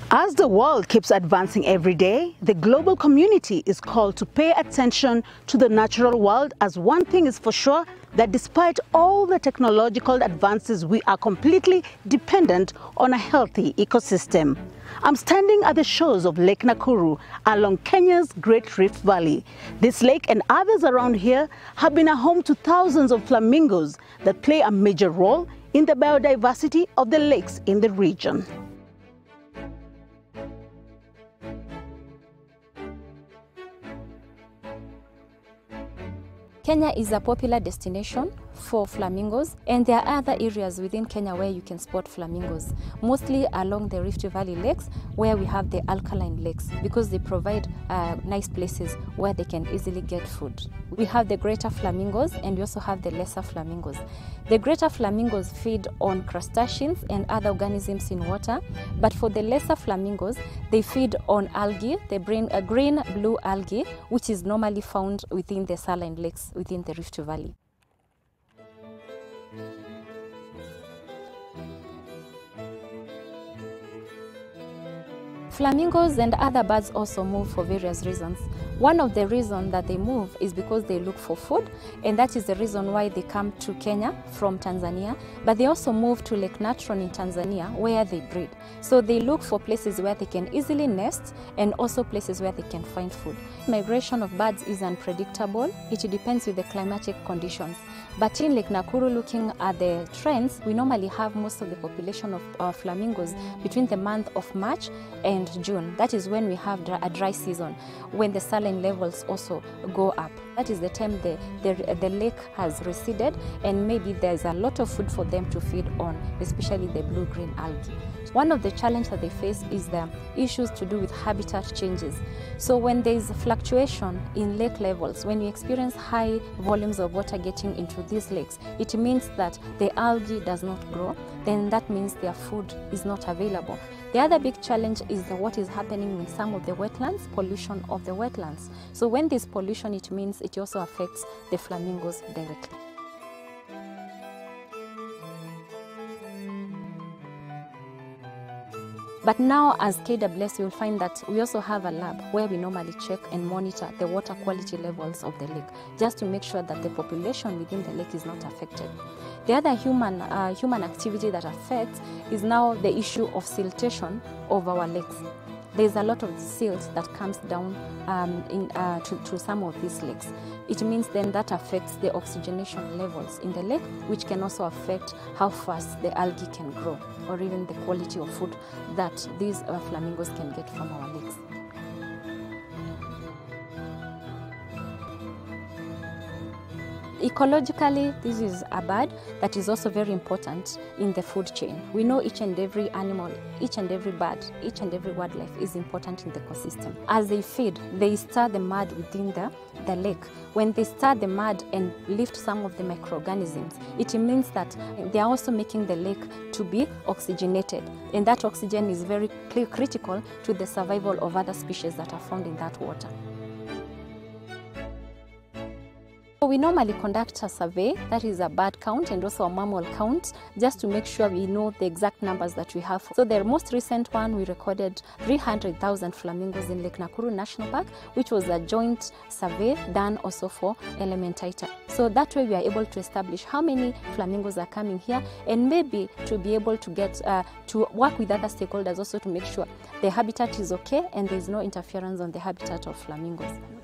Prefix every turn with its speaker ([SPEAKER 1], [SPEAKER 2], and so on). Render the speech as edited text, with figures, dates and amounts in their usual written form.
[SPEAKER 1] As the world keeps advancing every day, the global community is called to pay attention to the natural world, as one thing is for sure, that despite all the technological advances, we are completely dependent on a healthy ecosystem. I'm standing at the shores of Lake Nakuru along Kenya's Great Rift Valley. This lake and others around here have been a home to thousands of flamingos that play a major role in the biodiversity of the lakes in the region.
[SPEAKER 2] Kenya is a popular destination for flamingos, and there are other areas within Kenya where you can spot flamingos, mostly along the Rift Valley lakes where we have the alkaline lakes, because they provide nice places where they can easily get food. We have the greater flamingos and we also have the lesser flamingos. The greater flamingos feed on crustaceans and other organisms in water, but for the lesser flamingos, they feed on algae. They bring a green-blue algae, which is normally found within the saline lakes within the Rift Valley. Flamingos and other birds also move for various reasons. One of the reasons that they move is because they look for food, and that is the reason why they come to Kenya from Tanzania, but they also move to Lake Natron in Tanzania where they breed. So they look for places where they can easily nest and also places where they can find food. Migration of birds is unpredictable. It depends with the climatic conditions. But in Lake Nakuru, looking at the trends, we normally have most of the population of flamingos between the month of March and June. That is when we have a dry season, when the saline levels also go up. That is the time the lake has receded, and maybe there's a lot of food for them to feed on, especially the blue-green algae. One of the challenges that they face is the issues to do with habitat changes. So when there's fluctuation in lake levels, when we experience high volumes of water getting into these lakes, it means that the algae does not grow, then that means their food is not available. The other big challenge is what is happening in some of the wetlands, pollution of the wetlands. So when there's pollution, it means it also affects the flamingos directly. But now as KWS, you'll find that we also have a lab where we normally check and monitor the water quality levels of the lake, just to make sure that the population within the lake is not affected. The other human activity that affects is now the issue of siltation of our lakes. There's a lot of silt that comes down to some of these lakes. It means then that affects the oxygenation levels in the lake, which can also affect how fast the algae can grow, or even the quality of food that these flamingos can get from our lakes. Ecologically, this is a bird that is also very important in the food chain. We know each and every animal, each and every bird, each and every wildlife is important in the ecosystem. As they feed, they stir the mud within the lake. When they stir the mud and lift some of the microorganisms, it means that they are also making the lake to be oxygenated. And that oxygen is very critical to the survival of other species that are found in that water. We normally conduct a survey, that is a bird count and also a mammal count, just to make sure we know the exact numbers that we have. So the most recent one, we recorded 300,000 flamingos in Lake Nakuru National Park, which was a joint survey done also for Elementaita. So that way we are able to establish how many flamingos are coming here, and maybe to be able to get to work with other stakeholders also to make sure the habitat is okay and there is no interference on the habitat of flamingos.